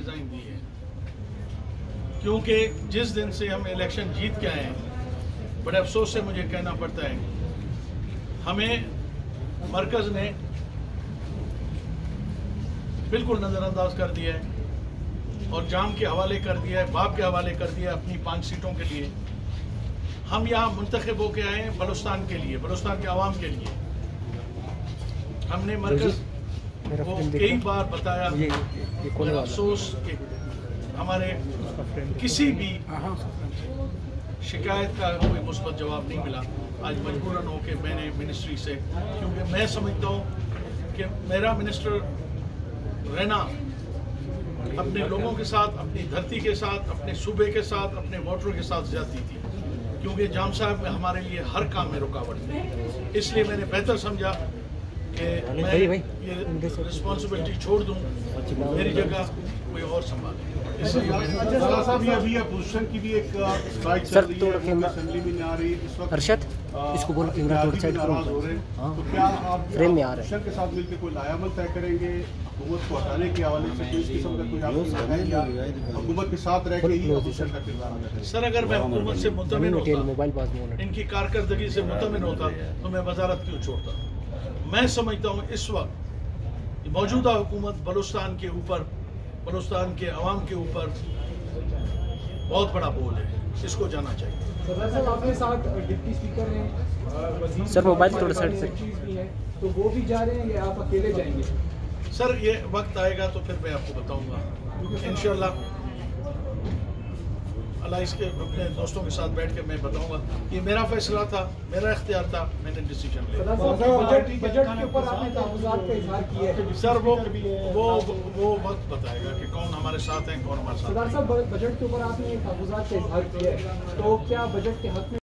Resign दी है, क्योंकि जिस दिन से हम इलेक्शन जीत के आए हैं, बड़े अफसोस से मुझे कहना पड़ता है, हमें मरकज़ ने बिल्कुल नज़रअंदाज कर दिया है और जाम के हवाले कर दिया है, बाप के हवाले कर दिया है अपनी 5 सीटों के लिए। हम यहाँ मुंतखब होके आए हैं बलूचिस्तान के लिए, बलूचिस्तान के आवाम के लिए। हमने मरकज़ को कई बार बताया, अफसोस कि हमारे किसी भी शिकायत का कोई मुस्बत जवाब नहीं मिला। आज मजबूरन हो के मैंने मिनिस्ट्री से, क्योंकि मैं समझता हूँ कि मेरा मिनिस्टर रहना अपने लोगों के साथ, अपनी धरती के साथ, अपने सूबे के साथ, अपने वोटरों के साथ ज्यादती थी, क्योंकि जाम साहब हमारे लिए हर काम में रुकावट थी। इसलिए मैंने बेहतर समझा कि मैं ये रिस्पॉन्सिबिलिटी छोड़ दूं, मेरी जगह कोई और संभाले। अभी अपोजिशन की भी एक स्ट्राइक चल रही है, असेंबली में नहीं आ रही इस वक्त। अरशद इसको बोलो कैमरा थोड़ा साइड करो। तो क्या आप फ्रेम में आ रहा है के साथ मिलकर कोई लायामल तय करेंगे हुकूमत को हटाने के हवाले से? कोई इस किस्म का कोई आपको है या हुकूमत के साथ रह के ही अपोजिशन का किरदार अदा करें? सर, अगर मैं हुकूमत से मुतमिन होता, मोबाइल पास में इनकी कारकर्दगी से मुतमिन होता, तो मैं वजारत क्यों छोड़ता? मैं समझता हूँ इस वक्त मौजूदा हुकूमत बलूचिस्तान के ऊपर, बलूचिस्तान के अवाम के ऊपर बहुत बड़ा बोझ है, इसको जाना चाहिए। आपके साथ डिप्टी स्पीकर हैं, सर मोबाइल थोड़ा साइड से, तो वो भी जा रहे हैं या आप अकेले जाएंगे? सर, ये वक्त आएगा तो फिर मैं आपको बताऊंगा इंशाल्लाह। अल्लाह इसके अपने दोस्तों के साथ बैठ के मैं बताऊंगा। ये मेरा फैसला था, मेरा इख्तियार था, मैंने डिसीजन लिया। बजट के ऊपर आपने तहफ़्फ़ुज़ात का इज़हार किया है सर, वो वक्त बताएगा कि कौन हमारे साथ है, कौन हमारे साथ। सरदार साहब, बजट के ऊपर आपने तहफ़्फ़ुज़ात का इज़हार किया है, तो क्या बजट के हक में